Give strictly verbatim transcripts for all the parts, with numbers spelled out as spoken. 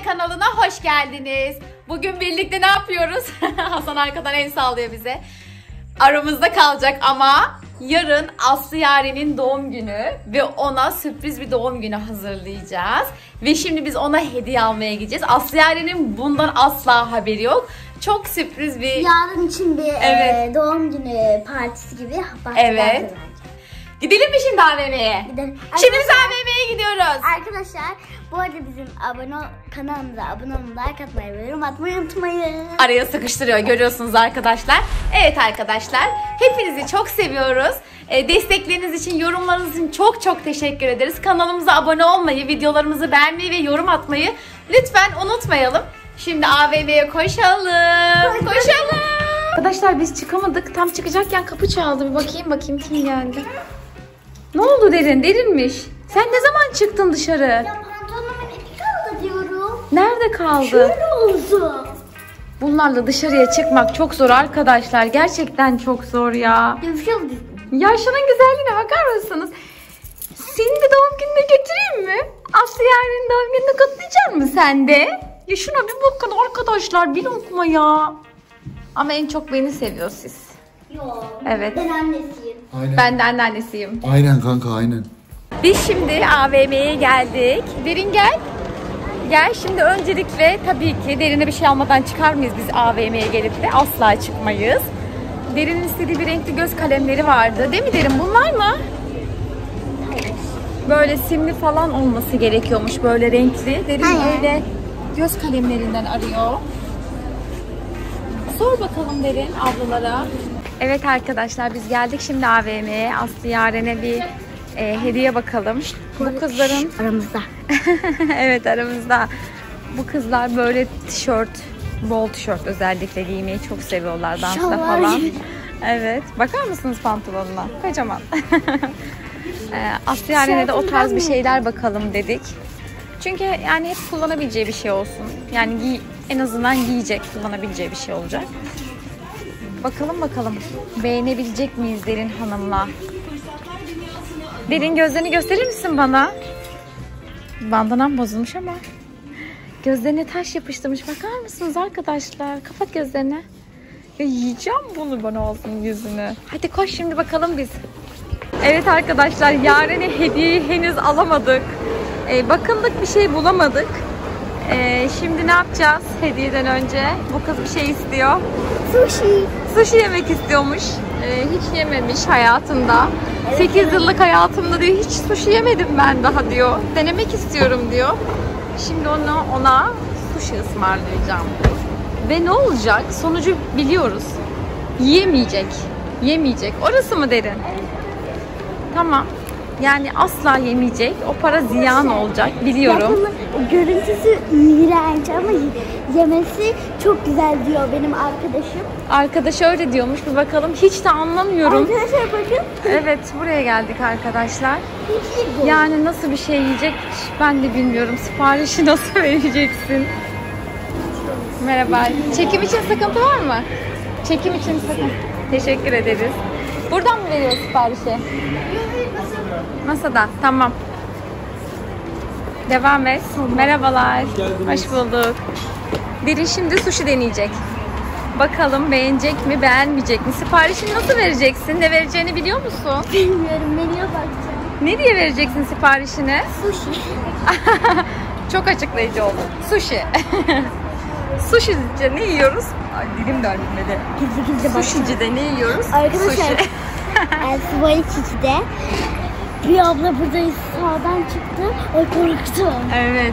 kanalına hoş geldiniz. Bugün birlikte ne yapıyoruz? Hasan arkadan el sallıyor bize. Aramızda kalacak ama yarın Aslı Yaren'in doğum günü ve ona sürpriz bir doğum günü hazırlayacağız. Ve şimdi biz ona hediye almaya gideceğiz. Aslı Yaren'in bundan asla haberi yok. Çok sürpriz bir... Yarın için bir evet. e, doğum günü partisi gibi. Evet. Gidelim mi şimdi A V M'ye? Gidelim. Şimdi biz A V M'ye gidiyoruz. Arkadaşlar bu arada bizim abone kanalımıza abone olmayı, like atmayı ve yorum atmayı unutmayın. Araya sıkıştırıyor görüyorsunuz arkadaşlar. Evet arkadaşlar, hepinizi çok seviyoruz. E, destekleriniz için, yorumlarınız için çok çok teşekkür ederiz. Kanalımıza abone olmayı, videolarımızı beğenmeyi ve yorum atmayı lütfen unutmayalım. Şimdi A V M'ye koşalım. Koşalım. koşalım. Arkadaşlar biz çıkamadık. Tam çıkacakken kapı çaldı. Bir bakayım bakayım kim geldi. Ne oldu Derin? Derinmiş. Sen ne zaman çıktın dışarı? Ya pantolonumun ipi kaldı diyorum. Nerede kaldı? Şöyle oldu. Bunlarla dışarıya çıkmak çok zor arkadaşlar. Gerçekten çok zor ya. Dövüşüyoruz. Ya şunun güzelliğine bakar mısınız? Seni de doğum gününe götüreyim mi? Aslı Yaren'in doğum gününü kutlayacak mısın sen de? Ya şuna bir bakın arkadaşlar, bir lokma ya. Ama en çok beni seviyor siz. Yok. Evet. Ben annesiyim. Aynen. Ben de anneannesiyim. Aynen kanka aynen. Biz şimdi A V M'ye geldik. Derin gel. Gel şimdi öncelikle tabii ki Derin'e bir şey almadan çıkar mıyız biz A V M'ye gelip de? Asla çıkmayız. Derin'in istediği bir renkli göz kalemleri vardı. Değil mi Derin? Bunlar mı? Hayır. Böyle simli falan olması gerekiyormuş, böyle renkli. Derin Hayır. öyle göz kalemlerinden arıyor. Sor bakalım Derin ablalara. Evet arkadaşlar, biz geldik şimdi A V M'ye. Aslı Yaren'e bir e, hediye bakalım. Bu kızların... Aramızda. Evet aramızda. Bu kızlar böyle tişört, bol tişört özellikle giymeyi çok seviyorlar dansta Şalvar. falan. Evet. Bakar mısınız pantolonuna? Kocaman. e, Aslı Yaren'e de o tarz bir şeyler bakalım dedik. Çünkü yani hep kullanabileceği bir şey olsun. Yani giy, en azından giyecek, kullanabileceği bir şey olacak. Bakalım bakalım beğenebilecek miyiz Derin Hanım'la? Derin, gözlerini gösterir misin bana? Bandanam bozulmuş ama gözlerine taş yapıştırmış. Bakar mısınız arkadaşlar? Kapat gözlerini. Ya yiyeceğim bunu, bana olsun yüzünü. Hadi koş şimdi bakalım biz. Evet arkadaşlar, Yaren'e hediyeyi henüz alamadık. Ee, bakındık bir şey bulamadık. Ee, şimdi ne yapacağız hediyeden önce? Bu kız bir şey istiyor. Sushi. Sushi yemek istiyormuş. Ee, hiç yememiş hayatında. sekiz yıllık hayatımda diyor, hiç sushi yemedim ben daha diyor. Denemek istiyorum diyor. Şimdi ona, ona sushi ısmarlayacağım. Ve ne olacak? Sonucu biliyoruz. Yiyemeyecek. Yemeyecek. Orası mı Derin? Tamam. Yani asla yemeyecek. O para ziyan olacak. Biliyorum. Görüntüsü iğrenç ama yemesi çok güzel diyor benim arkadaşım. Arkadaş öyle diyormuş. Bir bakalım. Hiç de anlamıyorum. Arkadaşlar bakın. Evet, buraya geldik arkadaşlar. Yani nasıl bir şey yiyecek ben de bilmiyorum. Siparişi nasıl vereceksin? Merhaba. Çekim için sıkıntı var mı? Çekim için sıkıntı. Teşekkür ederiz. Buradan mı veriyoruz siparişi? Masada. Tamam. Devam et. Merhabalar. Hoş bulduk. Derin şimdi sushi deneyecek. Bakalım beğenecek mi, beğenmeyecek mi? Siparişini nasıl vereceksin? Ne vereceğini biliyor musun? Bilmiyorum, menüye bakacağım. Ne diye vereceksin siparişini? Sushi. Çok açıklayıcı oldu. Sushi. Sushi ne yiyoruz? Ay, dilim dönmedi. Gizli gizli bak. Sushi'cide ne yiyoruz? Arkadaşlar. Sushi. Elfiba'yı çizdi. Bir abla burada sağdan çıktı. O korktu. Evet.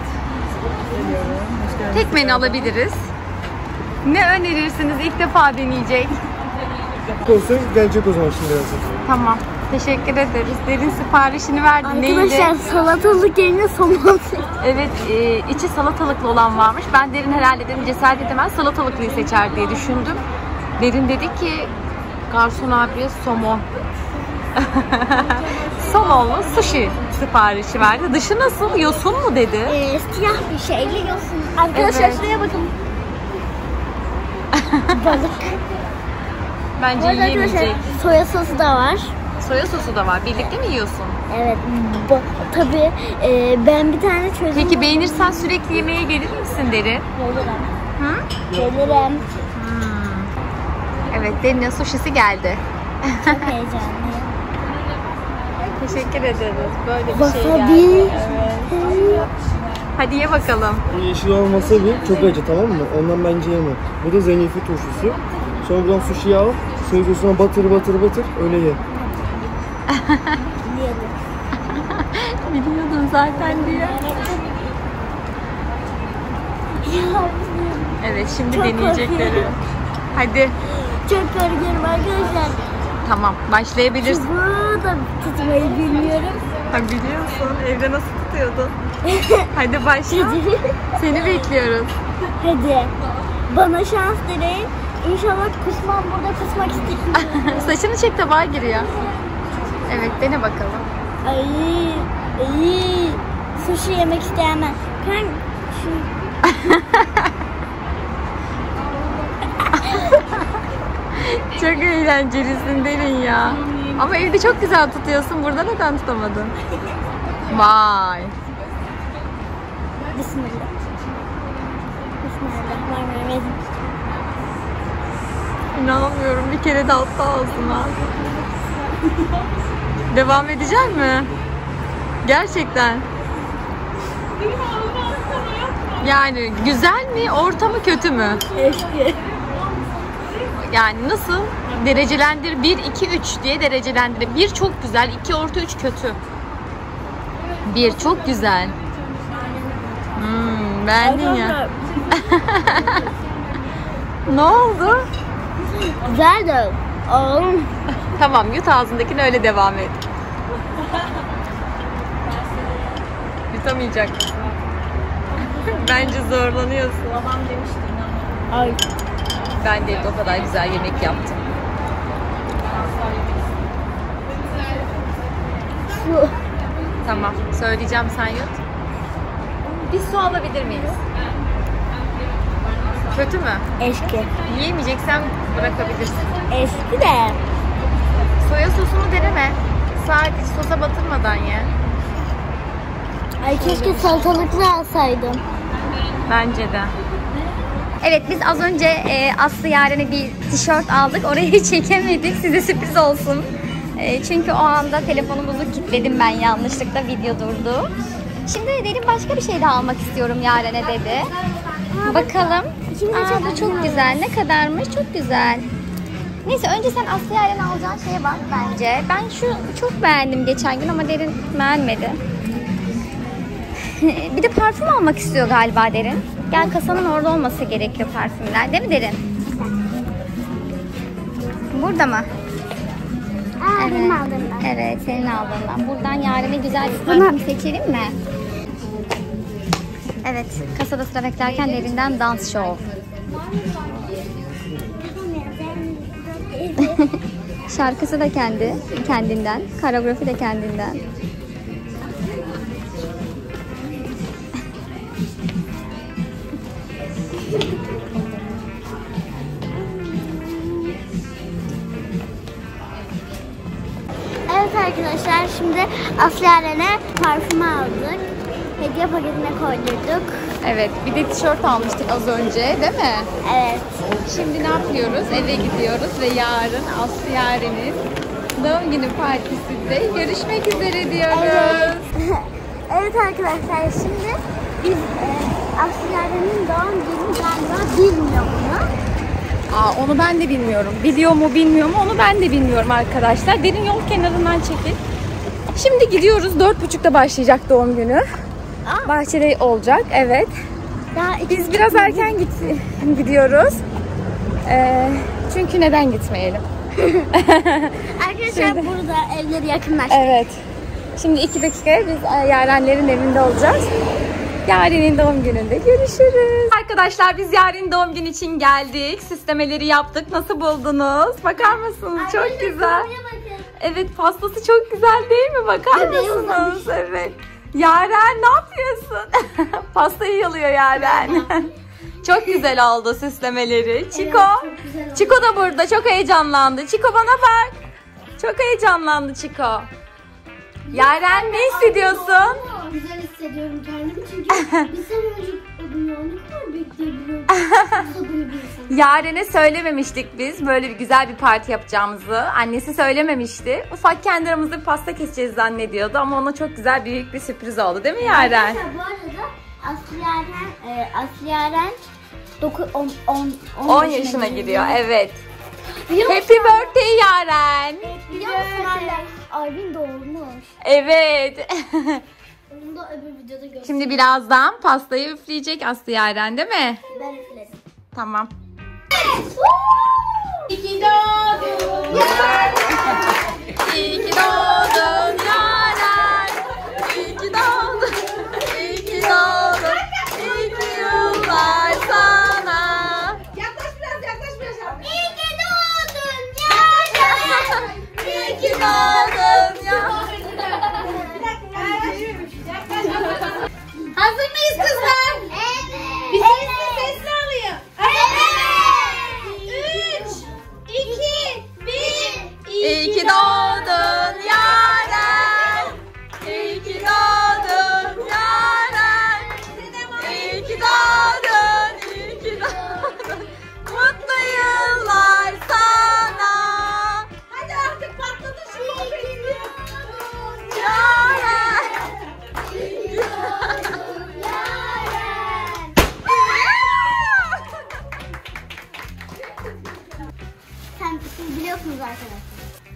Tek menü alabiliriz. Ne önerirsiniz? İlk defa deneyecek. Olsa gelecek o zaman şimdi yazın. Tamam. Teşekkür ederiz. Derin siparişini verdi. Arkadaşlar Neydi? salatalık yerine somon. Evet, e, içi salatalıklı olan varmış. Ben Derin herhalde dedim cesaret edemez, salatalıklıyı seçer diye düşündüm. Derin dedi ki garson abiye somon. Somonlu sushi siparişi verdi. Dışı nasıl? Yosun mu dedi? Ee, siyah bir şeyle yosun. Arkadaşlar Evet. şuraya bakın. Balık. Bence Bu arada arkadaşlar yiyemeyecek. soya sosu da var. Soya sosu da var. Birlikte mi yiyorsun? Evet. Bu, tabii e, ben bir tane çözüm... Peki beğenirsen sürekli yemeğe gelir misin Derin? Gelirim. Hı? Gelirim. Hmm. Evet, Derin'in suşisi geldi. Çok heyecanlıyım. Teşekkür ederiz. Böyle bir Wasabi. şey geldi. Evet. Hadi ye bakalım. Bu yeşil olan wasabi çok acı, tamam mı? Ondan bence yeme. Bu da zencefil turşusu. Sonra buradan sushi'yi al. Soya sosuna batır batır batır. Öyle ye. Yedim. Biliyordun zaten diye. Evet, şimdi Çok deneyecekleri. korkuyorum. Hadi. Çok korkuyorum arkadaşlar. Tamam, başlayabilirsin. Çubuğu da tutmayı bilmiyorum. Ha, biliyorsun. Evde nasıl tutuyordun? Hadi başla. Seni bekliyoruz. Hadi. Bana şans dileyin. İnşallah kusmam, burada kusmak istemiyorum. Saçını çek, tabağa giriyor. Evet, dene bakalım. Ay, ay. Sushi yemek isteyemem. Ben şu... Çok eğlencelisin Derin ya. Ama evde çok güzel tutuyorsun. Burada neden tutamadın? Vay. Bismillah. Bismillahirrahmanirrahim. İnanamıyorum. Bir kere de altta ağzına. Devam edecek mi? Gerçekten. Yani güzel mi? Orta mı, kötü mü? Eski. Yani nasıl? Derecelendir. bir, iki, üç diye derecelendir. bir çok güzel, iki orta, üç kötü. bir çok güzel. Hmm, beğendin ya. Ne oldu? Güzel de. Oğlum. Tamam, yut ağzındakini, öyle devam et. Yutamayacak mısın? Bence zorlanıyorsun. Babam demişti. Ay. Ben de o kadar güzel yemek yaptım. Su. Tamam, söyleyeceğim, sen yut. Bir su alabilir miyiz? Kötü mü? Eski. Yiyemeyeceksen bırakabilirsin. Eski de. Soya sosunu deneme. Sadece sosa batırmadan ye. Ay keşke salatalıklı alsaydım. Bence de. Evet, biz az önce e, Aslı Yaren'e bir tişört aldık. Orayı çekemedik. Size sürpriz olsun. E, çünkü o anda telefonumuzu kilitledim ben yanlışlıkla. Video durdu. Şimdi dedim başka bir şey de almak istiyorum Yaren'e dedi. Bakalım. Aa, bu çok güzel. Ne kadarmış? Çok güzel. Neyse, önce sen Aslı Yaren'e alacağın şeye bak bence. Ben şu çok beğendim geçen gün ama Derin beğenmedi. Bir de parfüm almak istiyor galiba Derin. Gel, kasanın orada olması gerekiyor parfümler. Değil mi Derin? Burada mı? Aa, Evet. benim aldığımdan. Evet, senin aldığından. Buradan Yaren'e güzel bir parfüm seçelim mi? Evet, kasada sıra beklerken Derin'den dans show. Şarkısı da kendi, kendinden. Koreografi de kendinden. Evet arkadaşlar, şimdi Aslı Yaren'e parfüm aldık. Hediye paketine koyduk. Evet, bir de tişört almıştık az önce, değil mi? Evet. Şimdi ne yapıyoruz? Eve gidiyoruz ve yarın Aslı Yaren'in doğum günü partisinde görüşmek üzere diyoruz. Evet. Evet arkadaşlar, şimdi biz e, Aslı Yaren'in doğum günü galiba bilmiyor bunu. Aa, onu ben de bilmiyorum. Biliyor mu bilmiyor mu onu ben de bilmiyorum arkadaşlar. Derin yol kenarından çekil. Şimdi gidiyoruz. Dört buçukta başlayacak doğum günü. Aa. Bahçede olacak. Evet. Daha iki Biz biraz erken git gidiyoruz. Ee, çünkü neden gitmeyelim? Arkadaşlar Şimdi- burada evleri yakınlaştık. Evet. Şimdi iki dakikaya biz Yarenlerin evinde olacağız. Yaren'in doğum gününde görüşürüz. Arkadaşlar, biz Yaren'in doğum günü için geldik. Süslemeleri yaptık. Nasıl buldunuz? Bakar mısınız? Çok güzel. Evet, pastası çok güzel değil mi? Bakar Bebeği mısınız? Evet. Yaren, ne yapıyorsun? Pastayı yalıyor Yaren. Çok güzel oldu süslemeleri. Çiko. çok güzel oldu. Çiko da burada. Çok heyecanlandı. Çiko, bana bak. Çok heyecanlandı Çiko. Yaren ne hissediyorsun? Güzel hissediyorum kendimi çünkü bir sene önce okudum ya. Ne kadar bekleyebiliyorum. Sabırlı bir insan. Yaren'e söylememiştik biz böyle bir güzel bir parti yapacağımızı. Annesi söylememişti. Ufak kendi aramızda bir pasta keseceğiz zannediyordu ama ona çok güzel büyük bir sürpriz oldu değil mi Yaren? Arkadaşlar bu arada Aslı Yaren, e, Aslı Yaren on yaşına giriyor, evet. Biliyor Happy birthday Yaren. Biliyor musun anne? Arvin doğurmuş. Evet. Onu da öbür videoda göstereyim. Şimdi birazdan pastayı üfleyecek Aslı Yaren değil mi? Ben üfledim. Tamam. İyi ki doğdun Yaren. İyi ki doğdun Yaren. İyi ki doğdun. İyi ki doğdun. İyi ki yıllar sana. Yaklaş biraz, yaklaş biraz. İyi ki doğdun Yaren. İyi ki doğdun Yaren. Hazır mıyız kızlar? Evet. Bir sesli sesli alayım. Evet. Üç, iki, bir. İyi ki doğdun Yaren. İyi ki doğdun Yaren. İyi ki doğdun. İyi ki doğdun. Mutlu yıllar sana. Hadi artık patladı şu kopya. Yaren. Sen siz biliyorsunuz arkadaşlar.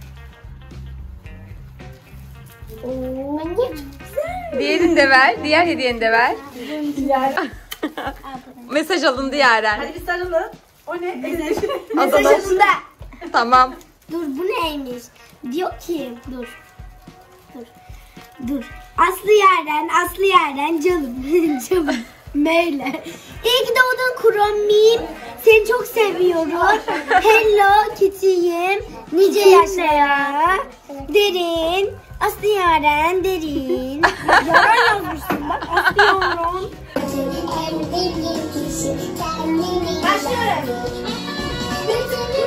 Oo, bence çok güzel. Diğerini de ver. Diğer hediyeni de ver. Mesaj alındı Yaren. Hadi bir sarılın. O ne? O zaman- Mesajında. Tamam. Dur bu neymiş? Diyor ki dur. Dur. Dur. Aslı Yaren, Aslı Yaren canım. canım. Meyle. İyi ki doğdun Kuromim. Seni çok seviyorum. Hello Kitty'yim. Nice yaşlara. Derin. Aslı Yaren derin. Yaren yazmışsın bak. Aslı Yaren. Başlıyorum.